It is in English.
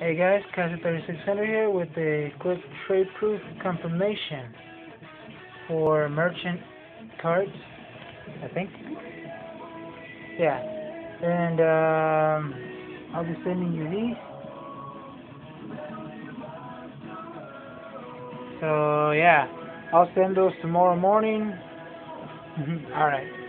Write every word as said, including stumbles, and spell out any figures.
Hey guys, Casa thirty-six hundred here with a quick trade proof confirmation for merchant cards, I think. Yeah, and um, I'll be sending you these. So yeah, I'll send those tomorrow morning. Alright.